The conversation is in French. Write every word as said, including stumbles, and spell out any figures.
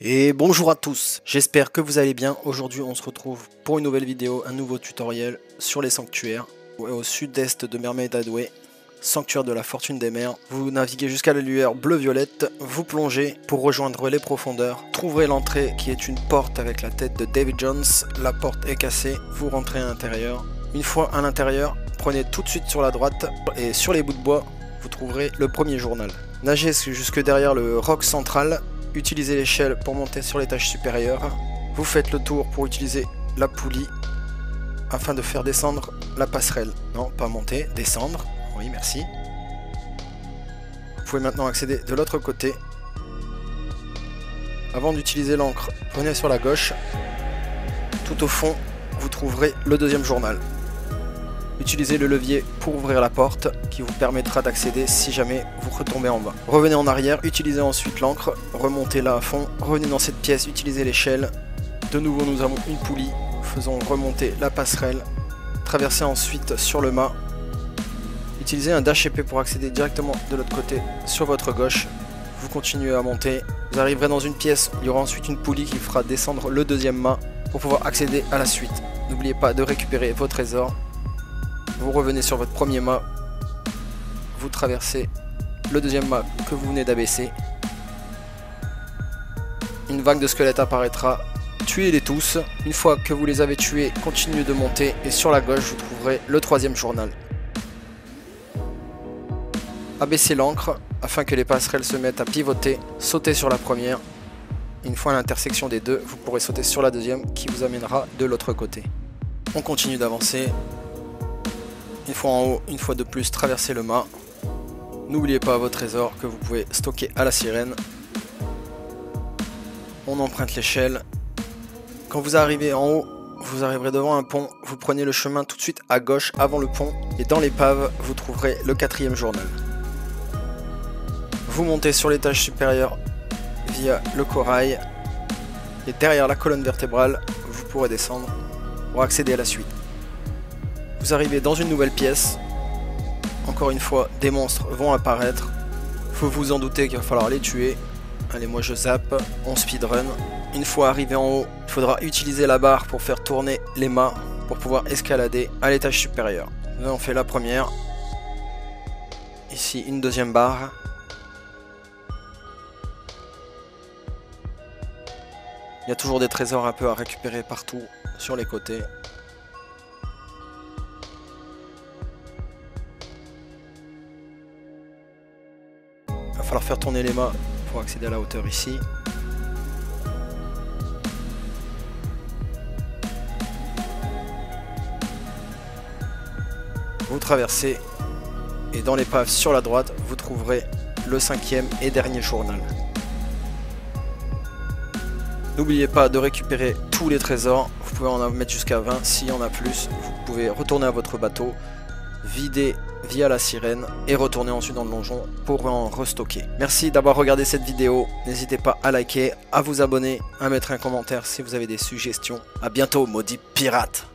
Et bonjour à tous, j'espère que vous allez bien. Aujourd'hui on se retrouve pour une nouvelle vidéo, un nouveau tutoriel sur les sanctuaires au sud-est de Mermaid Hideaway, sanctuaire de la fortune des mers. Vous naviguez jusqu'à la lueur bleu-violette, vous plongez pour rejoindre les profondeurs, trouverez l'entrée qui est une porte avec la tête de Davy Jones. La porte est cassée, vous rentrez à l'intérieur. Une fois à l'intérieur, prenez tout de suite sur la droite et sur les bouts de bois, vous trouverez le premier journal. Nagez jusque derrière le roc central. Utilisez l'échelle pour monter sur l'étage supérieur. Vous faites le tour pour utiliser la poulie afin de faire descendre la passerelle. Non, pas monter, descendre. Oui, merci. Vous pouvez maintenant accéder de l'autre côté. Avant d'utiliser l'encre, prenez sur la gauche. Tout au fond, vous trouverez le deuxième journal. Utilisez le levier pour ouvrir la porte qui vous permettra d'accéder si jamais vous retombez en bas. Revenez en arrière, utilisez ensuite l'encre, remontez là à fond, revenez dans cette pièce, utilisez l'échelle. De nouveau nous avons une poulie, faisons remonter la passerelle, traversez ensuite sur le mât. Utilisez un dash épée pour accéder directement de l'autre côté sur votre gauche. Vous continuez à monter, vous arriverez dans une pièce, il y aura ensuite une poulie qui fera descendre le deuxième mât pour pouvoir accéder à la suite. N'oubliez pas de récupérer vos trésors. Vous revenez sur votre premier mât, vous traversez le deuxième mât que vous venez d'abaisser. Une vague de squelettes apparaîtra, tuez-les tous. Une fois que vous les avez tués, continuez de monter et sur la gauche vous trouverez le troisième journal. Abaissez l'encre afin que les passerelles se mettent à pivoter, sautez sur la première. Une fois à l'intersection des deux, vous pourrez sauter sur la deuxième qui vous amènera de l'autre côté. On continue d'avancer. Une fois en haut, une fois de plus, traversez le mât. N'oubliez pas vos trésors que vous pouvez stocker à la sirène. On emprunte l'échelle. Quand vous arrivez en haut, vous arriverez devant un pont. Vous prenez le chemin tout de suite à gauche avant le pont. Et dans l'épave, vous trouverez le quatrième journal. Vous montez sur l'étage supérieur via le corail. Et derrière la colonne vertébrale, vous pourrez descendre pour accéder à la suite. Vous arrivez dans une nouvelle pièce. Encore une fois, des monstres vont apparaître. Faut vous en douter qu'il va falloir les tuer. Allez, moi je zappe, on speedrun. Une fois arrivé en haut, il faudra utiliser la barre pour faire tourner les mâts pour pouvoir escalader à l'étage supérieur. Là, on fait la première. Ici, une deuxième barre. Il y a toujours des trésors un peu à récupérer partout sur les côtés. Il va falloir faire tourner les mâts pour accéder à la hauteur ici. Vous traversez et dans l'épave sur la droite, vous trouverez le cinquième et dernier journal. N'oubliez pas de récupérer tous les trésors. Vous pouvez en mettre jusqu'à vingt. S'il y en a plus, vous pouvez retourner à votre bateau, vider via la sirène et retourner ensuite dans le donjon pour en restocker. Merci d'avoir regardé cette vidéo. N'hésitez pas à liker, à vous abonner, à mettre un commentaire si vous avez des suggestions. A bientôt, maudits pirates!